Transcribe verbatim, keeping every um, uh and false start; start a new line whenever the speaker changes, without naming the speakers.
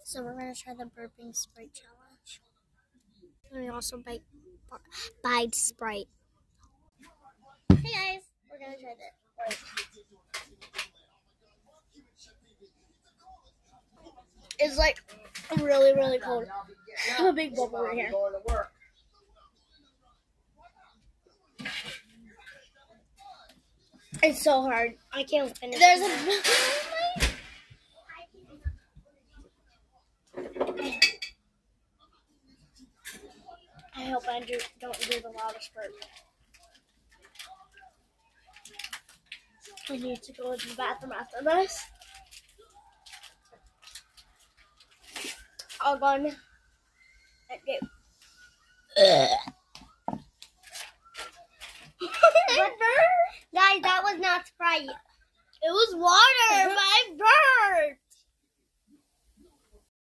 So we're gonna try the burping Sprite challenge. And we also bite, bite Sprite. Hey guys, we're gonna try this. It's like really, really cold. I have a big bubble right here. It's so hard. I can't finish. There's a. I hope I do, don't do the loudest burp. I need to go to the bathroom after this. I'll go on and get. Guys, that was not Sprite. It was water. My burp.